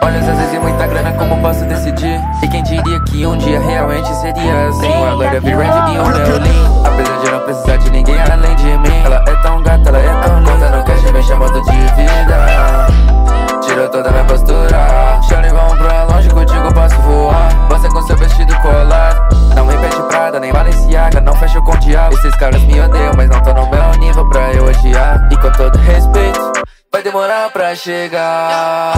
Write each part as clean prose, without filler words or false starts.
Olhos azuis e muita grana, como posso decidir? E quem diria que um dia realmente seria assim? Agora VRED e o meu lean. Apesar de não precisar de ninguém além de mim, ela é tão gata, ela é tão linda. No cash me chamando de vida, tirou toda minha postura. Chame, vamos pra longe, contigo posso voar. Você com seu vestido colado, não me pede Prada, nem Balenciaga, não fecho com o diabo. Esses caras me odeiam, mas não tô no meu nível pra eu odiar. E com todo respeito, vai demorar pra chegar.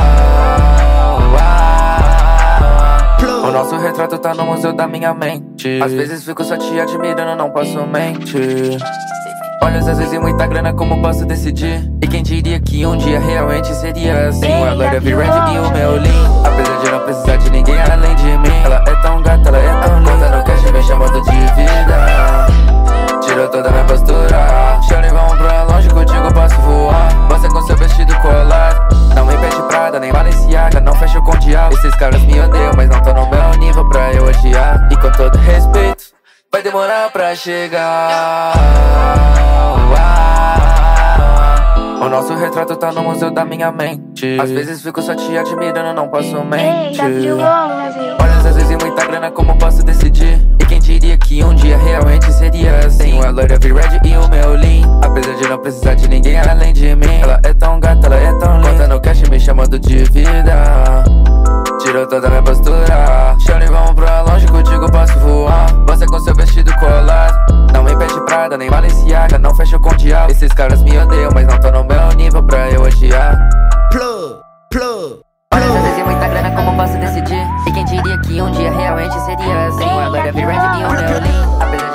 O nosso retrato tá no museu da minha mente. Às vezes fico só te admirando, não posso mentir. Olhos azuis e muita grana, como posso decidir? E quem diria que um dia realmente seria assim? Agora VRED e o meu lean. Apesar de não precisar de ninguém além de mim, ela é tão gata, ela é tão linda. No cash me chamando de vida, tirou toda minha postura. Chame, vamos pra longe, contigo posso voar. Você com seu vestido colado, não me pede Prada, nem Balenciaga, não fecho com o diabo. Esses caras me odeiam, mas não tô no meu nível pra eu odiar. E com todo respeito, vai demorar pra chegar. O nosso retrato tá no museu da minha mente. Às vezes fico só te admirando, não posso mentir. Olhos azuis e muita grana, como posso decidir? E quem diria que um dia realmente seria assim? A loira VRED e o meu lean. Apesar de não precisar de ninguém além de mim, ela é tão gata, ela é tão linda. Conta no cash me chamando de vida, tirou toda minha postura. Chame, vamos pra longe, contigo posso voar. Você com seu vestido colado, não me pede Prada, nem Balenciaga, não fecho com o diabo. Esses caras me odeiam, mas não tô no meu nível pra eu odiar. Olhos azuis e muita grana, como posso decidir? E quem diria que um dia realmente seria assim? Agora VRED e o meu lean. Apesar de